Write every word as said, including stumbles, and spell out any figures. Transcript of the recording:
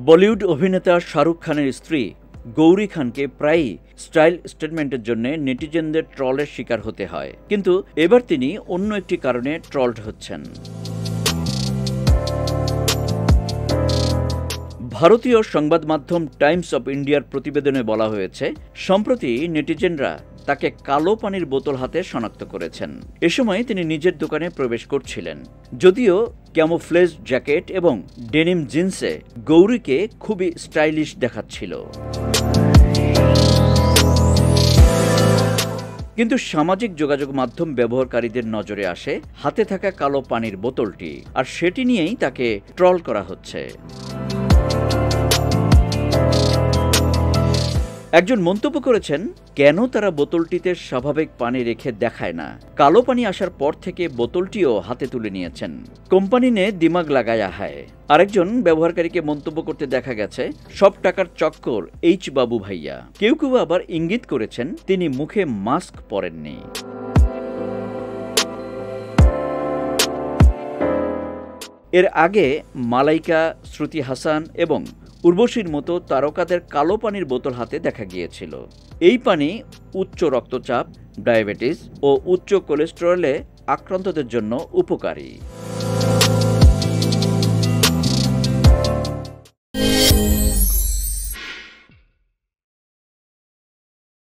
বলিউড অভিনেতা শাহরুখ খানের স্ত্রী গৌরী খানকে প্রায়ই স্টাইল স্টেটমেন্টের জন্য নেটিজেনদের ট্রলের শিকার হতে হয়, কিন্তু এবার তিনি অন্য একটি কারণে ট্রলড হচ্ছেন। ভারতীয় সংবাদ মাধ্যম টাইমস অব ইন্ডিয়ার প্রতিবেদনে বলা হয়েছে, সম্প্রতি নেটিজেনরা তাকে কালো পানির বোতল হাতে শনাক্ত করেছেন। এ সময় তিনি নিজের দোকানে প্রবেশ করছিলেন। যদিও ক্যামোফ্লেজ জ্যাকেট এবং ডেনিম জিন্সে গৌরীকে খুবই স্টাইলিশ দেখাচ্ছিল, কিন্তু সামাজিক যোগাযোগ মাধ্যম ব্যবহারকারীদের নজরে আসে হাতে থাকা কালো পানির বোতলটি, আর সেটি নিয়েই তাকে ট্রল করা হচ্ছে। একজন মন্তব্য করেছেন, কেন তারা বোতলটিতে স্বাভাবিক পানি রেখে দেখায় না? কালো পানি আসার পর থেকে বোতলটিও হাতে তুলে নিয়েছেন। কোম্পানি নে দিমাগ লাগায়া হায়। আরেকজন ব্যবহারকারীকে মন্তব্য করতে দেখা গেছে, সব টাকার চক্কর এইচ বাবু ভাইয়া। কেউ কেউ আবার ইঙ্গিত করেছেন তিনি মুখে মাস্ক পরেননি। এর আগে মালাইকা, শ্রুতি হাসান এবং উর্বশীর মতো তারকাদের কালো পানির বোতল হাতে দেখা গিয়েছিল। এই পানি উচ্চ রক্তচাপ, ডায়াবেটিস ও উচ্চ কোলেস্টেরলে আক্রান্তদের জন্য উপকারী।